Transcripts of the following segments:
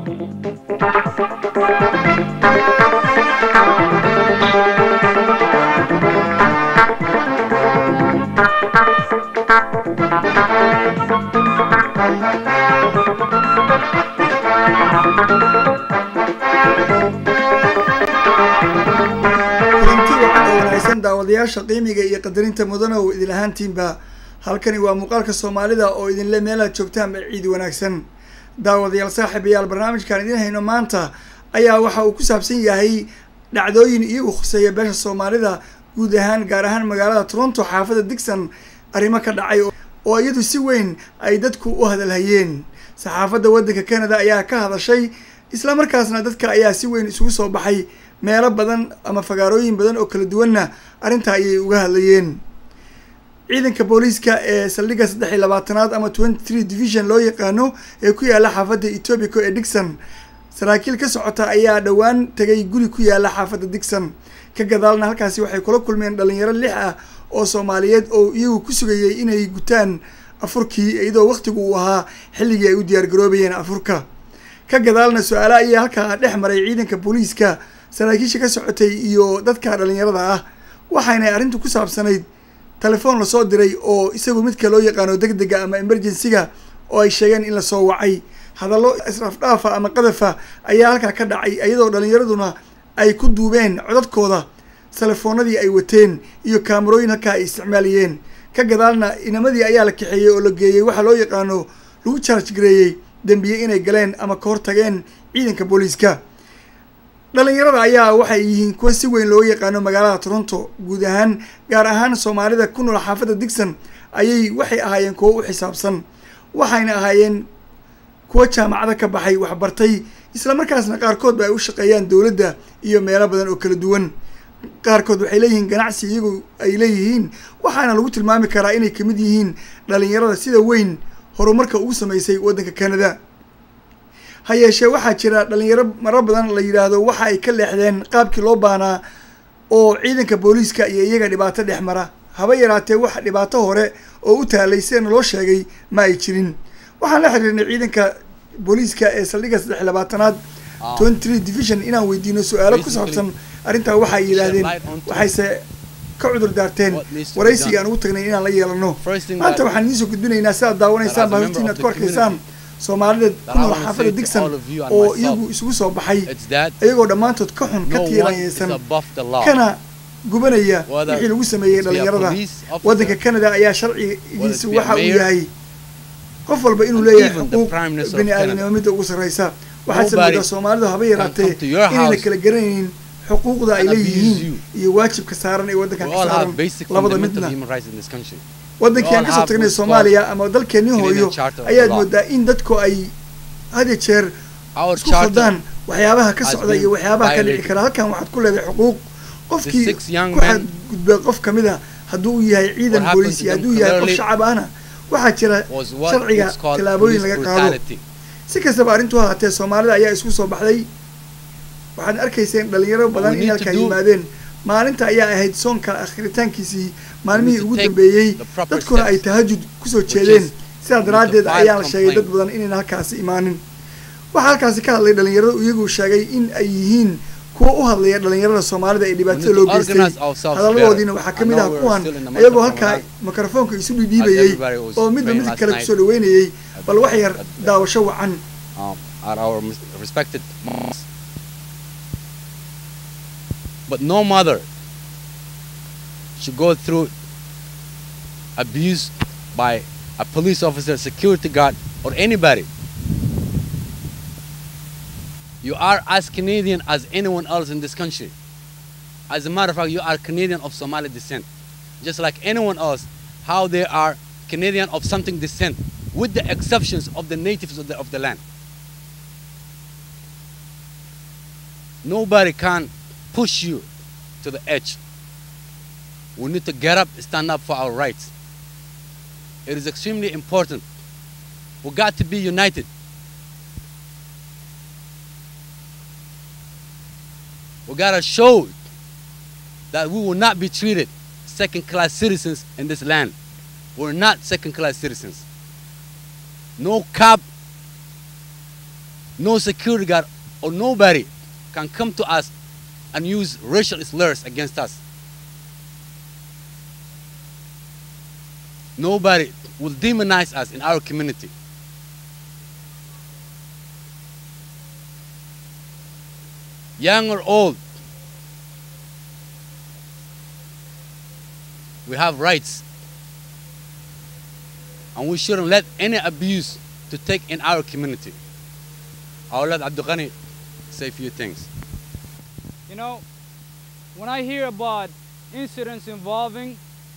daawadayaasha qiimiga iyo qadarinta mudana oo idin ahaantiinba halkani waa muuqaalka Soomaalida oo idin le meel aad joogtaan ciid wanaagsan daawadayaal saaxiibayaal barnaamijkan idin hayno maanta ayaa waxa uu ku saabsan yahay dhacdooyin iyo khuseeya beesha Soomaalida guud ahaan gaar ahaan magaalada Toronto xaafadda Dixon arrimo ka dhacay oo iyadu si weyn ay dadku u hadalhayeen saxaafadda waddanka Canada ayaa ka hadashay isla markaasna dadka ayaa si weyn isugu soo baxay meelo badan ama fagaarooyin badan oo kala duwanna arrinta ayay uga hadlayeen ciidanka booliiska ee saldhigga 23aad ama 23 division loo yaqaano ee ku yaala xaafadda Etobicoke ee Dixon saraakiil ka socota ayaa dhawaan tagay guri ku yaala xaafadda Dixon ka gadaalna halkaasi waxay kula kulmeen dhalinyaro 6 ah oo Soomaaliyeed oo iyagu ku sugayay inay gutaan afurkii iyadoo waqtigu uu ahaa xilligii ay u diyaar garoobayeen afurka ka gadaalna su'aalo ayaa halka dhex maray ciidanka booliiska saraakiisha ka socotay iyo dadka dhalinyarada ah waxayna arrintu ku saabsanayd telefoon la soo diray oo isagu midka loo yaqaano degdega ama emergency-ga oo ay sheegeen in la soo wacay hadallo israaf dhaafa ama qadafa ayaa halka ka dhacay iyadoo dhalinyaraduna ay ku duubeen codadkooda telefoonadii ay wateen iyo kaamarooyin halka ay isticmaalayeen ka gadaalna inamadii ayaa la kaxeeyay oo la geeyay waxa loo yaqaano lagu charge gareeyay dambiye inay galeen ama ka hortageen ciidanka booliiska dhalinyarada ayaa waxay yihiin kuwa si weyn loo yaqaano magaalada Toronto guud ahaan gaar ahaan Soomaalida ku nool xaafadda Dixon ayay waxay ahaayeen kuwa u xisaabsan waxayna ahaayeen kuwa jaamacada ka baxay wax bartay isla markaasna qaarkood ay u shaqeeyaan dawladda iyo meelo badan oo kala duwan qaarkood waxay leeyihiin ganacsi iyagu ay leeyihiin waxaana lagu tilmaami karaa inay kamid yihiin dhalinyarada sida weyn horumarka ugu sameysay waddanka Canada hayeeshee waxaa jira dhalinyaro marar badan la yiraahdo waxa ay ka leexdeen qaabkii loo baanaa oo ciidanka booliiska iyo iyaga dhibaato dhex mara haba yaraatee wax dhibaato hore oo u taalay sida loo sheegay ma ay jirin waxaan la xiriirnay ciidanka booliiska ee saldhigga 23aad 23 division inaan weydiino su'aalo ku saabsan arrinta waxa ay yiraahdeen waxayse ka cudur daarteen waraysiga aan ugu tagnay inaan la yeelano maanta waxaan idin soo gudbinaynaa si aad daawanaysaan baahintiina aad ku arkaysaan Soomaalida ku nool xaafadda Dixon oo iyagu isugu soo baxay iyagoo dhammaantood ka xun ka tiiraysan kana gubanaya wixii lagu sameeyay dhalinyarada waddanka Canada ayaa sharcigiisu waxa uu yahay qof walba inuu leeyahay xuquuq bini'aadanimo mid ugu sareysa waxaa sababta Soomaalida haba yaraatee inay kala garanaynin xuquuqda ay leeyihiin iyo waajibka saaran ee waddanka ka saaran labada midna waddankii aan ka soo tagnay Soomaaliya ama dalkeennii hooyo ayaad moodaa in dadku ay had jeer isku khaldaan waxyaabaha ka socda iyo waxyaabaha ka dhici kara halkan waxaad ku leedahay xuquuq qofkii ku xadgudba qof kamid ah hadduu yahay ciidan booliis iyo hadduu yahay qof shacab ahna waxaa jira sharciga tallaabooyin laga qaado si kastaba arrintu ahaatee Soomaalida ayaa isku soo baxday waxaad arkayseen dhalinyaro badan in halka yimaadeen maalinta ayaa ahayd soonka akhritaankiisii maalmihii ugu dambeeyay dadkuna ay tahajjud ku soo jeedeen sidaa daraadeed ayaa la sheegay dad badan inay halkaasi imaanin waxa halkaasi ka hadlay dhalinyaradu iyagu sheegay in ay yihiin kuwa u hadlaya dhalinyarada Soomaalida ee dhibaatada loo geystay hadaladoodiina waxaa ka mid ah kuwan ayagoo halkaa mikrofoonka isu dhiibayay oo midba mid kale kusoo dhaweynayay bal wax yar daawasho wacan But no mother should go through abuse by a police officer, security guard, or anybody. You are as Canadian as anyone else in this country. As a matter of fact, you are Canadian of Somali descent. Just like anyone else, how they are Canadian of something descent, with the exceptions of the natives of the land. Nobody can push you to the edge. We need to get up, stand up for our rights. It is extremely important. We got to be united. We gotta show that we will not be treated second-class citizens in this land. We're not second-class citizens. No cop no security guard or nobody can come to us and use racial slurs against us. Nobody will demonize us in our community. Young or old, we have rights, and we shouldn't let any abuse to take in our community. I'll let Abdul Ghani say a few things. You know, when I hear about incidents involving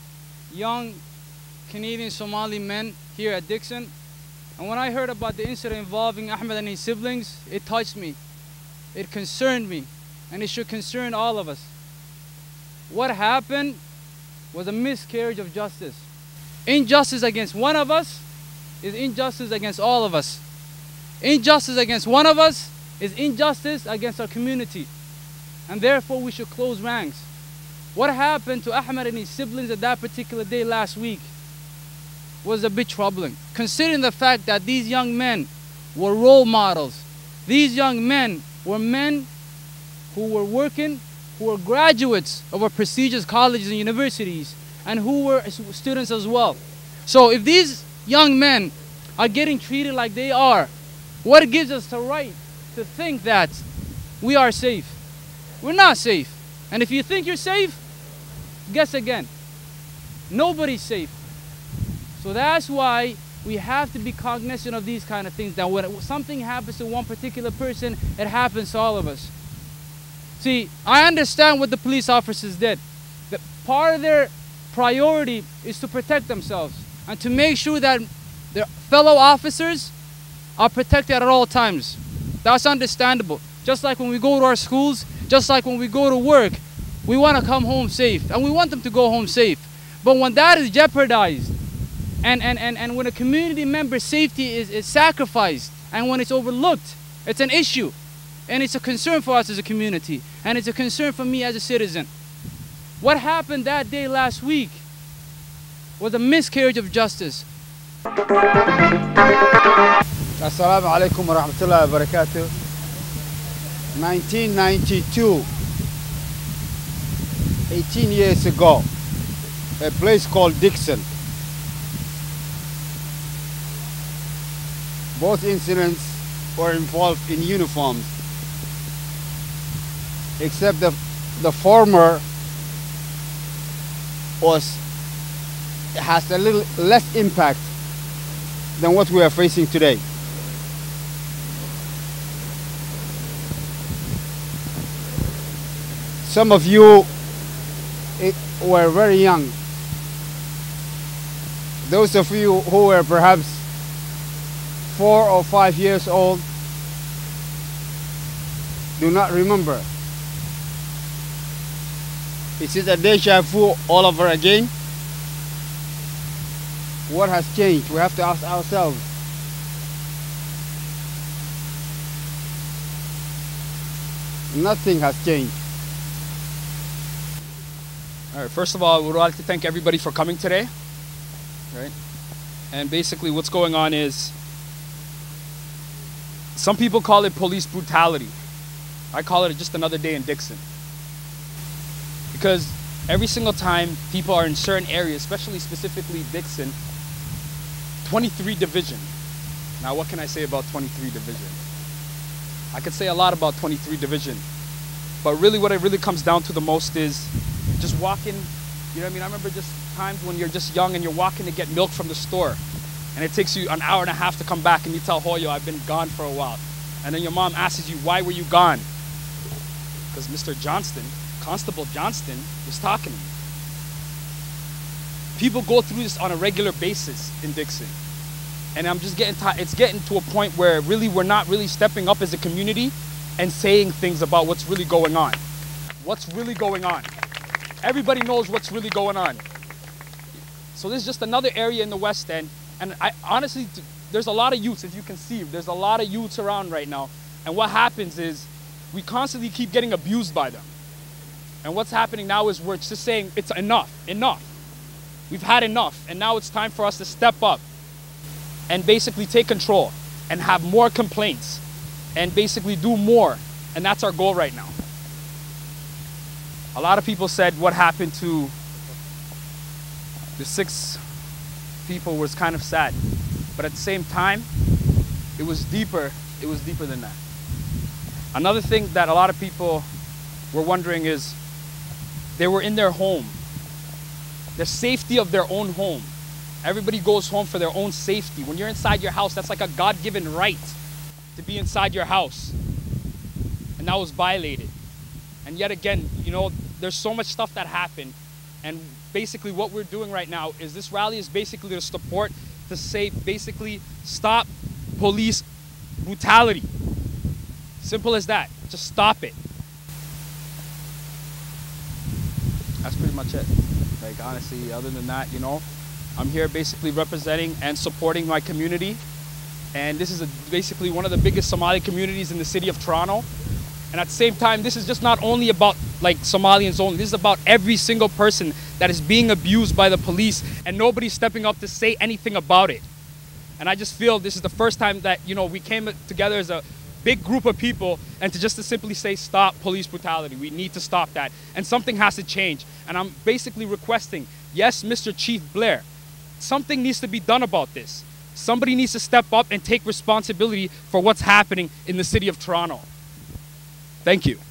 young Canadian Somali men here at Dixon, and when I heard about the incident involving Ahmed and his siblings, it touched me. It concerned me, and it should concern all of us. What happened was a miscarriage of justice. Injustice against one of us is injustice against all of us. Injustice against one of us is injustice against our community, and therefore we should close ranks. What happened to Ahmed and his siblings at that particular day last week was a bit troubling, considering the fact that these young men were role models. These young men were men who were working, who were graduates of our prestigious colleges and universities, and who were students as well. So if these young men are getting treated like they are, what gives us the right to think that we are safe? We're not safe. And if you think you're safe, guess again. Nobody's safe. So that's why we have to be cognizant of these kind of things, that when something happens to one particular person, it happens to all of us. See, I understand what the police officers did. That part of their priority is to protect themselves and to make sure that their fellow officers are protected at all times. That's understandable. Just like when we go to our schools, just like when we go to work, we want to come home safe, and we want them to go home safe. But when that is jeopardized, and when a community member's safety is sacrificed, and when it's overlooked, it's an issue. And it's a concern for us as a community, and it's a concern for me as a citizen. What happened that day last week was a miscarriage of justice. Assalamu alaikum wa rahmatullahi wa barakatuh. 1992, 18 years ago, a place called Dixon. Both incidents were involved in uniforms, except the former has a little less impact than what we are facing today. Some of you were very young. Those of you who were perhaps 4 or 5 years old do not remember. Is it a deja vu all over again? What has changed? We have to ask ourselves. Nothing has changed. All right, first of all, I would like to thank everybody for coming today. Right? And basically what's going on is, some people call it police brutality. I call it just another day in Dixon. Because every single time people are in certain areas, especially specifically Dixon, 23 Division. Now what can I say about 23 Division? I could say a lot about 23 Division. But really what it really comes down to the most is just walking, you know what I mean? I remember just times when you're just young and you're walking to get milk from the store, and it takes you an hour and a half to come back, and you tell Hoyo, I've been gone for a while. And then your mom asks you, why were you gone? Because Mr. Johnston, Constable Johnston, was talking to me. People go through this on a regular basis in Dixon. And I'm just it's getting to a point where really we're not really stepping up as a community and saying things about what's really going on. What's really going on? Everybody knows what's really going on. So this is just another area in the West End. And I honestly, there's a lot of youths, as you can see, there's a lot of youths around right now. And what happens is we constantly keep getting abused by them. And what's happening now is we're just saying it's enough, enough. We've had enough. And now it's time for us to step up and basically take control and have more complaints. and basically do more. And that's our goal right now. A lot of people said what happened to the 6 people was kind of sad. But at the same time, it was deeper than that. Another thing that a lot of people were wondering is they were in their home, the safety of their own home. Everybody goes home for their own safety. When you're inside your house, that's like a God-given right to be inside your house. And that was violated. And yet again, you know, there's so much stuff that happened. And basically what we're doing right now is this rally is basically to support, to say basically stop police brutality. Simple as that. Just stop it. That's pretty much it. Like honestly, other than that, you know, I'm here basically representing and supporting my community. And this is basically one of the biggest Somali communities in the city of Toronto. And at the same time, this is just not only about like Somalians only. This is about every single person that is being abused by the police and nobody's stepping up to say anything about it. And I just feel this is the first time that, you know, we came together as a big group of people and to simply say stop police brutality. We need to stop that. And something has to change. And I'm basically requesting, yes, Mr. Chief Blair, something needs to be done about this. Somebody needs to step up and take responsibility for what's happening in the city of Toronto. Thank you.